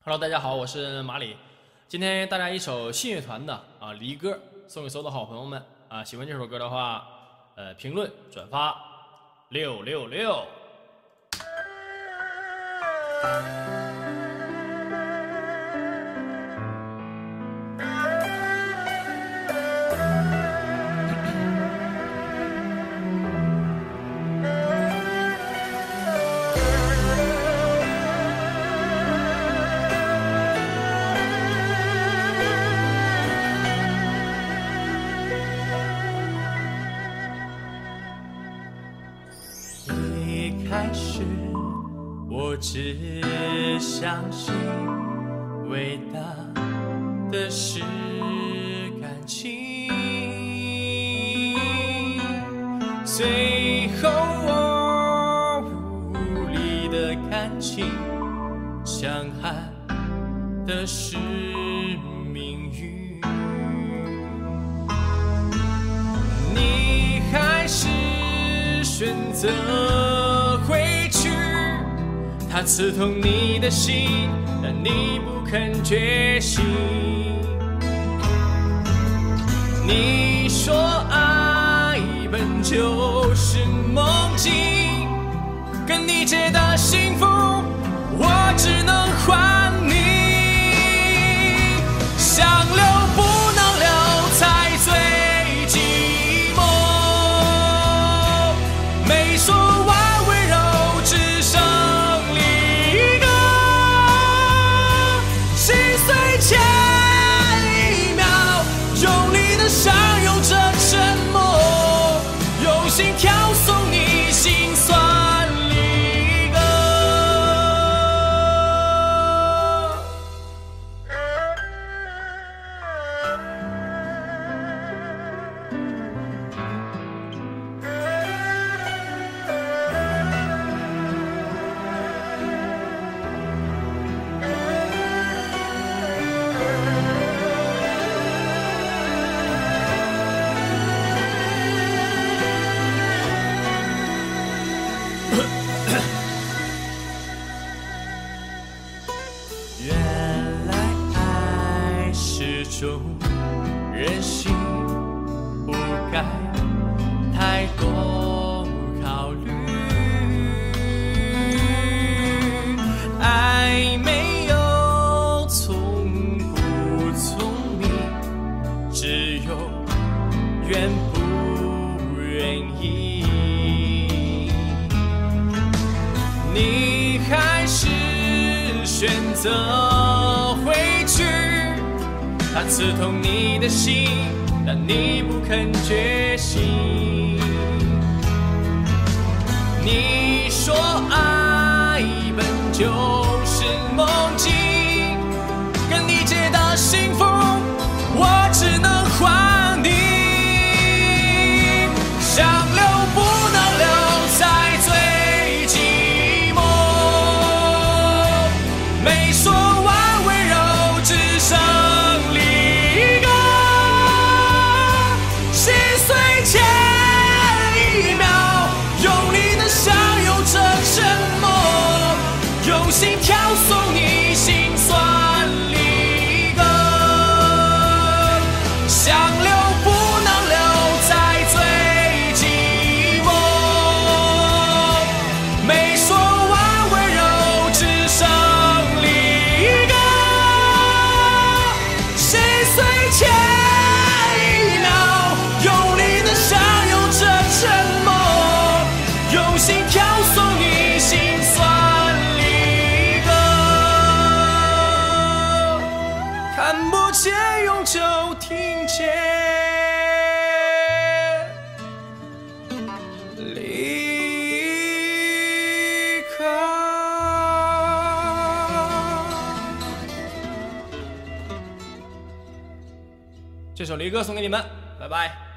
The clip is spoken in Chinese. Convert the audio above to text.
Hello， 大家好，我是马里。今天带来一首信乐团的离歌，送给所有的好朋友们啊！喜欢这首歌的话，评论转发666。 一开始，我只相信伟大的是感情，最后我无力的看清，强悍的是命运。你还是选择回去，它刺痛你的心，但你不肯觉醒。你说爱本就是梦境，跟你借的幸福，我只能还你。想留不能留，才最寂寞。没说完温柔，只剩离歌。心碎前一秒，用力的相拥着沉默，用心跳送你心酸离歌。原来爱是种任性，不该太多考虑。爱没有聪不聪明，只有愿不愿意。你还是选择回去，它刺痛你的心，但你不肯觉醒。你说爱本就是梦境，跟你借的幸福，我只能还你。想留不能留，才最寂寞。没说完温柔，只剩离歌。心碎前一秒，用力的相拥着沉默，用心跳送你心酸离歌。想留不能留，才最寂寞。没说完温柔，只剩离歌。心碎前一秒，用力的相拥着沉默，用心跳送你心酸离歌。看不见永久听见离歌。 这首离歌送给你们，拜拜。